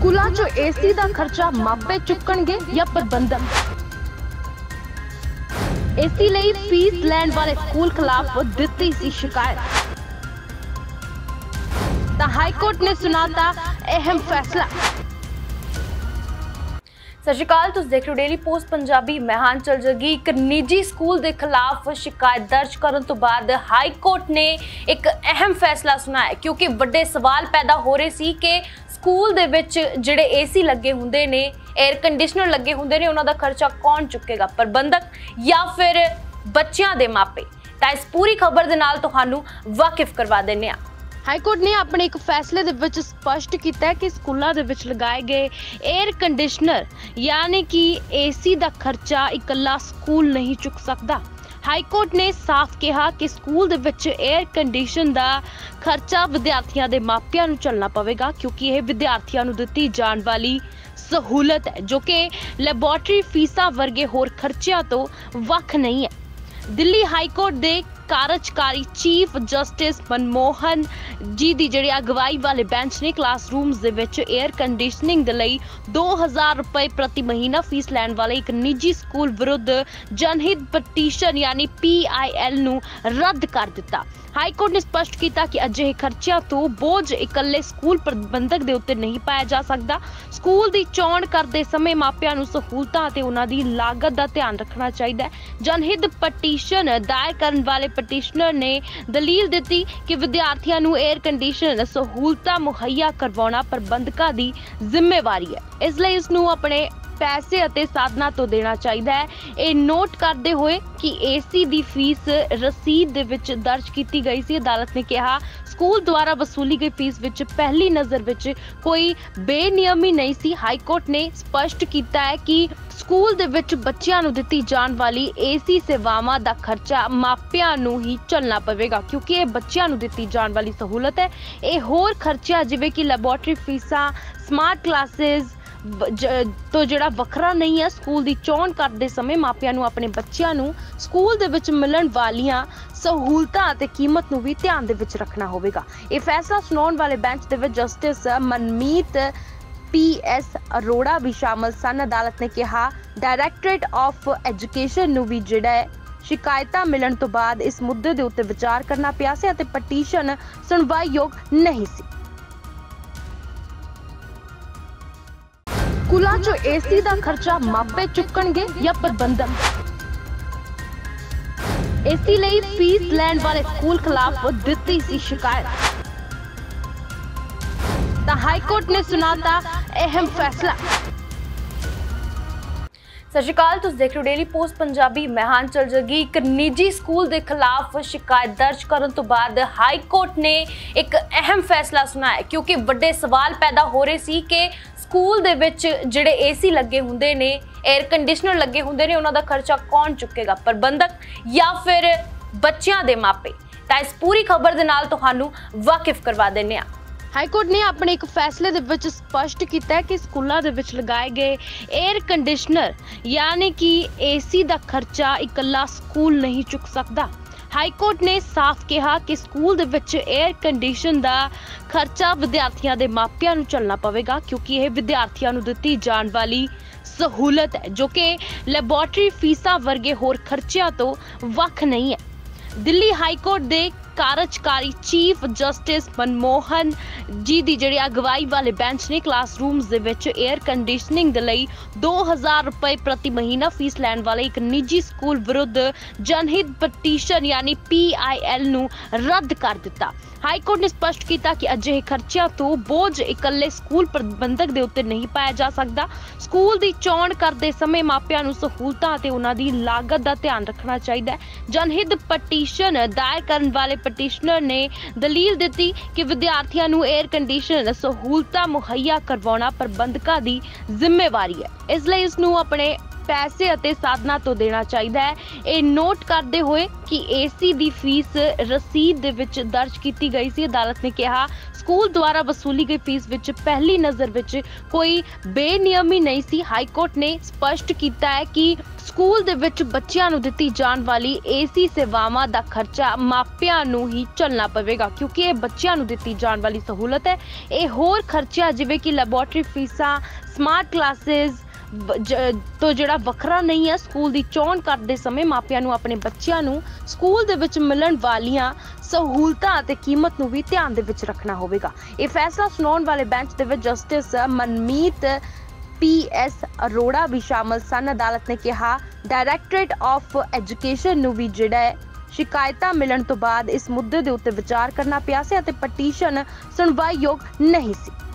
ਸਕੂਲਾਂ 'ਚ ਏਸੀ ਦਾ ਖਰਚਾ ਮਾਪੇ ਚੁੱਕਣਗੇ ਜਾਂ ਪ੍ਰਬੰਧਕ। ਏਸੀ ਲਈ ਫੀਸ ਲੈਣ ਵਾਲੇ ਸਕੂਲ ਖਿਲਾਫ ਦਿੱਤੀ ਸੀ ਸ਼ਿਕਾਇਤ, ਤਾਂ ਹਾਈ ਕੋਰਟ ਨੇ ਸੁਣਾਤਾ ਅਹਿਮ ਫੈਸਲਾ। ਸਤਿ ਸ਼੍ਰੀ ਅਕਾਲ, ਤੁਸੀਂ ਦੇਖ ਰਹੇ ਹੋ ਡੇਲੀ ਪੋਸਟ ਪੰਜਾਬੀ। ਮੈਂ ਹਾਂ ਚਲ ਜਗੀ। ਇੱਕ ਨਿੱਜੀ ਸਕੂਲ ਦੇ ਖਿਲਾਫ ਸ਼ਿਕਾਇਤ ਦਰਜ ਕਰਨ ਤੋਂ ਬਾਅਦ ਹਾਈ ਕੋਰਟ ਨੇ ਇੱਕ ਅਹਿਮ ਫੈਸਲਾ ਸੁਣਾਇਆ, ਕਿਉਂਕਿ ਵੱਡੇ ਸਵਾਲ ਪੈਦਾ ਹੋ ਰਹੇ ਸੀ ਕਿ ਸਕੂਲ ਦੇ ਵਿੱਚ ਜਿਹੜੇ ਏਸੀ ਲੱਗੇ ਹੁੰਦੇ ਨੇ, 에ਅਰ ਕੰਡੀਸ਼ਨਰ ਲੱਗੇ ਹੁੰਦੇ ਨੇ, ਉਹਨਾਂ ਦਾ ਖਰਚਾ ਕੌਣ ਚੁੱਕੇਗਾ, ਪ੍ਰਬੰਧਕ ਜਾਂ ਫਿਰ ਬੱਚਿਆਂ ਦੇ ਮਾਪੇ। ਤਾਂ ਇਸ ਪੂਰੀ ਖਬਰ ਦੇ ਨਾਲ ਤੁਹਾਨੂੰ ਵਾਕਿਫ ਕਰਵਾ ਦਿੰਦੇ ਹਾਂ। ਹਾਈ ਕੋਰਟ ਨੇ ਆਪਣੇ ਇੱਕ ਫੈਸਲੇ ਦੇ ਵਿੱਚ ਸਪਸ਼ਟ ਕੀਤਾ ਹੈ ਕਿ ਸਕੂਲਾਂ ਦੇ ਵਿੱਚ ਲਗਾਏ ਗਏ 에ਅਰ ਕੰਡੀਸ਼ਨਰ ਯਾਨੀ ਕਿ ਏਸੀ ਦਾ ਖਰਚਾ ਇਕੱਲਾ ਸਕੂਲ ਨਹੀਂ ਚੁੱਕ ਸਕਦਾ। ਹਾਈ ਕੋਰਟ ਨੇ ਸਾਫ਼ ਕਿਹਾ ਕਿ ਸਕੂਲ ਦੇ ਵਿੱਚ 에ਅਰ ਕੰਡੀਸ਼ਨ ਦਾ ਖਰਚਾ ਵਿਦਿਆਰਥੀਆਂ ਦੇ ਮਾਪਿਆਂ ਨੂੰ ਝੱਲਣਾ ਪਵੇਗਾ, ਕਿਉਂਕਿ ਇਹ ਵਿਦਿਆਰਥੀਆਂ ਨੂੰ ਦਿੱਤੀ ਜਾਣ ਵਾਲੀ ਸਹੂਲਤ ਹੈ ਜੋ ਕਿ ਲੈਬੋਰੇਟਰੀ ਫੀਸਾਂ ਵਰਗੇ ਹੋਰ ਖਰਚਿਆਂ ਤੋਂ ਵੱਖ ਨਹੀਂ ਹੈ। ਦਿੱਲੀ ਹਾਈ ਕੋਰਟ ਦੇ ਕਾਰਜਕਾਰੀ ਚੀਫ ਜਸਟਿਸ ਮਨਮੋਹਨ ਜੀ ਦੀ ਜਿਹੜੀ ਅਗਵਾਈ ਵਾਲੇ ਬੈਂਚ ਨੇ ਕਲਾਸਰੂਮਸ ਦੇ ਵਿੱਚ 에ਅਰ ਕੰਡੀਸ਼ਨਿੰਗ ਦੇ ਲਈ 2000 ਰੁਪਏ ਪ੍ਰਤੀ ਮਹੀਨਾ ਫੀਸ ਲੈਣ ਵਾਲੇ ਇੱਕ ਨਿੱਜੀ ਸਕੂਲ ਵਿਰੁੱਧ ਜਨਹਿਤ ਪਟੀਸ਼ਨ ਯਾਨੀ PIL ਨੂੰ ਰੱਦ ਕਰ ਦਿੱਤਾ। ਹਾਈ ਕੋਰਟ ਨੇ ਸਪਸ਼ਟ ਕੀਤਾ ਕਿ ਅਜਿਹੇ ਖਰਚਿਆਂ ਤੋਂ ਬੋਝ ਇਕੱਲੇ ਸਕੂਲ ਪ੍ਰਬੰਧਕ ਦੇ ਉੱਤੇ ਨਹੀਂ ਪਾਇਆ ਜਾ ਸਕਦਾ। ਸਕੂਲ ਦੀ ਚੋਣ ਕਰਦੇ ਸਮੇਂ ਮਾਪਿਆਂ ਨੂੰ ਸਹੂਲਤਾਂ ਅਤੇ ਉਹਨਾਂ ਦੀ ਲਾਗਤ ਦਾ ਧਿਆਨ ਰੱਖਣਾ ਚਾਹੀਦਾ ਹੈ। ਜਨਹਿਤ ਪਟੀਸ਼ਨ ਦਾਇਰ ਕਰਨ ਵਾਲੇ ਪਟੀਸ਼ਨਰ ਨੇ ਦਲੀਲ ਦਿੱਤੀ ਕਿ ਵਿਦਿਆਰਥੀਆਂ ਨੂੰ 에ਅਰ ਕੰਡੀਸ਼ਨ ਸਹੂਲਤਾਂ ਮੁਹੱਈਆ ਕਰਵਾਉਣਾ ਪ੍ਰਬੰਧਕਾਂ ਦੀ ਜ਼ਿੰਮੇਵਾਰੀ ਹੈ, ਇਸ ਲਈ ਇਸ ਨੂੰ ਆਪਣੇ ਪੈਸੇ ਅਤੇ ਸਾਧਨਾਂ ਤੋਂ ਦੇਣਾ ਚਾਹੀਦਾ ਹੈ। ਇਹ ਨੋਟ ਕਰਦੇ ਹੋਏ ਕਿ ਏਸੀ ਦੀ ਫੀਸ ਰਸੀਦ ਦੇ ਵਿੱਚ ਦਰਜ ਕੀਤੀ ਗਈ ਸੀ। ਅਦਾਲਤ ਨੇ ਕਿਹਾ ਸਕੂਲ ਦੁਆਰਾ ਵਸੂਲੀ ਗਈ ਫੀਸ ਵਿੱਚ ਪਹਿਲੀ ਨਜ਼ਰ ਵਿੱਚ ਕੋਈ ਬੇਨਿਯਮੀ ਨਹੀਂ ਸੀ। ਹਾਈ ਕੋਰਟ ਨੇ ਸਪਸ਼ਟ ਕੀਤਾ ਹੈ ਕਿ ਸਕੂਲ ਦੇ ਵਿੱਚ ਬੱਚਿਆਂ ਨੂੰ ਦਿੱਤੀ ਜਾਣ ਵਾਲੀ ਏਸੀ ਸੇਵਾਵਾਂ ਦਾ ਖਰਚਾ ਮਾਪਿਆਂ ਨੂੰ ਹੀ ਝੱਲਣਾ ਪਵੇਗਾ, ਕਿਉਂਕਿ ਇਹ ਬੱਚਿਆਂ ਨੂੰ ਦਿੱਤੀ ਜਾਣ ਵਾਲੀ ਸਹੂਲਤ ਹੈ। ਇਹ ਹੋਰ ਖਰਚਾ ਜਿਵੇਂ ਕਿ ਲੈਬੋਰੇਟਰੀ ਫੀਸਾਂ, ਸਮਾਰਟ ਕਲਾਸਿਸ ਤੋਂ ਜਿਹੜਾ ਵੱਖਰਾ ਨਹੀਂ ਹੈ। ਸਕੂਲ ਦੀ ਚੋਣ ਕਰਦੇ ਸਮੇਂ ਮਾਪਿਆਂ ਨੂੰ ਆਪਣੇ ਬੱਚਿਆਂ ਨੂੰ ਸਕੂਲ ਦੇ ਵਿੱਚ ਮਿਲਣ ਵਾਲੀਆਂ ਸਹੂਲਤਾਂ ਅਤੇ ਕੀਮਤ ਨੂੰ ਵੀ ਧਿਆਨ ਦੇ ਵਿੱਚ ਰੱਖਣਾ ਹੋਵੇਗਾ। ਇਹ ਫੈਸਲਾ ਸੁਣਾਉਣ ਵਾਲੇ ਬੈਂਚ ਦੇ ਵਿੱਚ ਜਸਟਿਸ ਮਨਮੀਤ PS ਅਰੋੜਾ ਵੀ ਸ਼ਾਮਲ ਸਨ। ਅਦਾਲਤ ਨੇ ਕਿਹਾ ਡਾਇਰੈਕਟੋਰੇਟ ਆਫ ਐਜੂਕੇਸ਼ਨ ਨੂੰ ਵੀ ਜਿਹੜਾ ਹੈ ਸ਼ਿਕਾਇਤਾਂ ਮਿਲਣ ਤੋਂ ਬਾਅਦ ਇਸ ਮੁੱਦੇ ਦੇ ਉੱਤੇ ਵਿਚਾਰ ਕਰਨਾ ਪਿਆ ਸੀ ਅਤੇ ਪਟੀਸ਼ਨ ਸੁਣਵਾਈਯੋਗ ਨਹੀਂ ਸੀ। ਸਕੂਲਾਂ 'ਚ ਏਸੀ ਦਾ ਖਰਚਾ ਮਾਪੇ ਚੁੱਕਣਗੇ ਜਾਂ ਪ੍ਰਬੰਧਕ। ਏਸੀ ਲਈ ਫੀਸ ਲੈਣ ਵਾਲੇ ਸਕੂਲ ਖਿਲਾਫ ਦਿੱਤੀ ਸੀ ਸ਼ਿਕਾਇਤ, ਤਾਂ ਹਾਈ ਕੋਰਟ ਨੇ ਸੁਣਾਤਾ ਅਹਿਮ ਫੈਸਲਾ। ਸਤਿ ਸ਼੍ਰੀ ਅਕਾਲ, ਤੁਸੀਂ ਦੇਖ ਰਹੇ ਹੋ ਡੇਲੀ ਪੋਸਟ ਪੰਜਾਬੀ। ਮੈਂ ਹਾਂ ਚਲ ਜਗੀ। ਇੱਕ ਨਿੱਜੀ ਸਕੂਲ ਦੇ ਖਿਲਾਫ ਸ਼ਿਕਾਇਤ ਦਰਜ ਕਰਨ ਤੋਂ ਬਾਅਦ ਹਾਈ ਕੋਰਟ ਨੇ ਇੱਕ ਅਹਿਮ ਫੈਸਲਾ ਸੁਣਾਇਆ, ਕਿਉਂਕਿ ਵੱਡੇ ਸਵਾਲ ਪੈਦਾ ਹੋ ਰਹੇ ਸੀ ਕਿ ਸਕੂਲ ਦੇ ਵਿੱਚ ਜਿਹੜੇ ਏਸੀ ਲੱਗੇ ਹੁੰਦੇ ਨੇ, 에ਅਰ ਕੰਡੀਸ਼ਨਰ ਲੱਗੇ ਹੁੰਦੇ ਨੇ, ਉਹਨਾਂ ਦਾ ਖਰਚਾ ਕੌਣ ਚੁੱਕੇਗਾ, ਪ੍ਰਬੰਧਕ ਜਾਂ ਫਿਰ ਬੱਚਿਆਂ ਦੇ ਮਾਪੇ। ਤਾਂ ਇਸ ਪੂਰੀ ਖਬਰ ਦੇ ਨਾਲ ਤੁਹਾਨੂੰ ਵਾਕਿਫ ਕਰਵਾ ਦਿੰਦੇ ਹਾਂ। ਹਾਈ ਕੋਰਟ ਨੇ ਆਪਣੇ ਇੱਕ ਫੈਸਲੇ ਦੇ ਵਿੱਚ ਸਪਸ਼ਟ ਕੀਤਾ ਹੈ ਕਿ ਸਕੂਲਾਂ ਦੇ ਵਿੱਚ ਲਗਾਏ ਗਏ 에ਅਰ ਕੰਡੀਸ਼ਨਰ ਯਾਨੀ ਕਿ ਏਸੀ ਦਾ ਖਰਚਾ ਇਕੱਲਾ ਸਕੂਲ ਨਹੀਂ ਚੁੱਕ ਸਕਦਾ। ਹਾਈ ਕੋਰਟ ਨੇ ਸਾਫ਼ ਕਿਹਾ ਕਿ ਸਕੂਲ ਦੇ ਵਿੱਚ 에ਅਰ ਕੰਡੀਸ਼ਨ ਦਾ ਖਰਚਾ ਵਿਦਿਆਰਥੀਆਂ ਦੇ ਮਾਪਿਆਂ ਨੂੰ ਝੱਲਣਾ ਪਵੇਗਾ, ਕਿਉਂਕਿ ਇਹ ਵਿਦਿਆਰਥੀਆਂ ਨੂੰ ਦਿੱਤੀ ਜਾਣ ਵਾਲੀ ਸਹੂਲਤ ਹੈ ਜੋ ਕਿ ਲੈਬੋਰੇਟਰੀ ਫੀਸਾਂ ਵਰਗੇ ਹੋਰ ਖਰਚਿਆਂ ਤੋਂ ਵੱਖ ਨਹੀਂ ਹੈ। ਦਿੱਲੀ ਹਾਈ ਕੋਰਟ ਦੇ ਕਾਰਜਕਾਰੀ ਚੀਫ ਜਸਟਿਸ ਮਨਮੋਹਨ ਜੀ ਦੀ ਜਿਹੜੀ ਅਗਵਾਈ ਵਾਲੇ ਬੈਂਚ ਨੇ ਕਲਾਸਰੂਮਸ ਦੇ ਵਿੱਚ 에ਅਰ ਕੰਡੀਸ਼ਨਿੰਗ ਦੇ ਲਈ 2000 ਰੁਪਏ ਪ੍ਰਤੀ ਮਹੀਨਾ ਫੀਸ ਲੈਣ ਵਾਲੇ ਇੱਕ ਨਿੱਜੀ ਸਕੂਲ ਵਿਰੁੱਧ ਜਨਹਿਤ ਪਟੀਸ਼ਨ ਯਾਨੀ PIL ਨੂੰ ਰੱਦ ਕਰ ਦਿੱਤਾ। ਹਾਈ ਕੋਰਟ ਨੇ ਸਪਸ਼ਟ ਕੀਤਾ ਕਿ ਅਜਿਹੇ ਖਰਚਿਆਂ ਤੋਂ ਬੋਝ ਇਕੱਲੇ ਸਕੂਲ ਪ੍ਰਬੰਧਕ ਦੇ ਉੱਤੇ ਨਹੀਂ ਪਾਇਆ ਜਾ ਸਕਦਾ। ਸਕੂਲ ਦੀ ਚੋਣ ਕਰਦੇ ਸਮੇਂ ਮਾਪਿਆਂ ਨੂੰ ਸਹੂਲਤਾਂ ਅਤੇ ਉਹਨਾਂ ਦੀ ਲਾਗਤ ਦਾ ਧਿਆਨ ਰੱਖਣਾ ਚਾਹੀਦਾ ਹੈ। ਜਨਹਿਤ ਪਟੀਸ਼ਨ ਦਾਇਰ ਕਰਨ ਵਾਲੇ ਪਟੀਸ਼ਨਰ ਨੇ ਦਲੀਲ ਦਿੱਤੀ ਕਿ ਵਿਦਿਆਰਥੀਆਂ ਨੂੰ 에ਅਰ ਕੰਡੀਸ਼ਨ ਸਹੂਲਤਾਂ ਮੁਹੱਈਆ ਕਰਵਾਉਣਾ ਪ੍ਰਬੰਧਕਾਂ ਦੀ ਜ਼ਿੰਮੇਵਾਰੀ ਹੈ, ਇਸ ਲਈ ਇਸ ਨੂੰ ਆਪਣੇ ਪੈਸੇ ਅਤੇ ਸਾਧਨਾਂ ਤੋਂ ਦੇਣਾ ਚਾਹੀਦਾ ਹੈ। ਇਹ ਨੋਟ ਕਰਦੇ ਹੋਏ ਕਿ ਏਸੀ ਦੀ ਫੀਸ ਰਸੀਦ ਦੇ ਵਿੱਚ ਦਰਜ ਕੀਤੀ ਗਈ ਸੀ। ਅਦਾਲਤ ਨੇ ਕਿਹਾ ਸਕੂਲ ਦੁਆਰਾ ਵਸੂਲੀ ਗਈ ਫੀਸ ਵਿੱਚ ਪਹਿਲੀ ਨਜ਼ਰ ਵਿੱਚ ਕੋਈ ਬੇਨਿਯਮੀ ਨਹੀਂ ਸੀ। ਹਾਈ ਕੋਰਟ ਨੇ ਸਪਸ਼ਟ ਕੀਤਾ ਹੈ ਕਿ ਸਕੂਲ ਦੇ ਵਿੱਚ ਬੱਚਿਆਂ ਨੂੰ ਦਿੱਤੀ ਜਾਣ ਵਾਲੀ ਏਸੀ ਸੇਵਾਵਾਂ ਦਾ ਖਰਚਾ ਮਾਪਿਆਂ ਨੂੰ ਹੀ ਝੱਲਣਾ ਪਵੇਗਾ, ਕਿਉਂਕਿ ਇਹ ਬੱਚਿਆਂ ਨੂੰ ਦਿੱਤੀ ਜਾਣ ਵਾਲੀ ਸਹੂਲਤ ਹੈ। ਇਹ ਹੋਰ ਖਰਚਾ ਜਿਵੇਂ ਕਿ ਲੈਬੋਰੇਟਰੀ ਫੀਸਾਂ, ਸਮਾਰਟ ਕਲਾਸਿਸ ਤੋਂ ਜਿਹੜਾ ਵੱਖਰਾ ਨਹੀਂ ਹੈ। ਸਕੂਲ ਦੀ ਚੋਣ ਕਰਦੇ ਸਮੇਂ ਮਾਪਿਆਂ ਨੂੰ ਆਪਣੇ ਬੱਚਿਆਂ ਨੂੰ ਸਕੂਲ ਦੇ ਵਿੱਚ ਮਿਲਣ ਵਾਲੀਆਂ ਸਹੂਲਤਾਂ ਅਤੇ ਕੀਮਤ ਨੂੰ ਵੀ ਧਿਆਨ ਦੇ ਵਿੱਚ ਰੱਖਣਾ ਹੋਵੇਗਾ। ਇਹ ਫੈਸਲਾ ਸੁਣਾਉਣ ਵਾਲੇ ਬੈਂਚ ਦੇ ਵਿੱਚ ਜਸਟਿਸ ਮਨਮੀਤ PS ਅਰੋੜਾ ਵੀ ਸ਼ਾਮਲ ਸਨ। ਅਦਾਲਤ ਨੇ ਕਿਹਾ ਡਾਇਰੈਕਟੋਰੇਟ ਆਫ ਐਜੂਕੇਸ਼ਨ ਨੂੰ ਵੀ ਜਿਹੜਾ ਹੈ ਸ਼ਿਕਾਇਤਾਂ ਮਿਲਣ ਤੋਂ ਬਾਅਦ ਇਸ ਮੁੱਦੇ ਦੇ ਉੱਤੇ ਵਿਚਾਰ ਕਰਨਾ ਪਿਆ ਸੀ ਅਤੇ ਪਟੀਸ਼ਨ ਸੁਣਵਾਈਯੋਗ ਨਹੀਂ ਸੀ।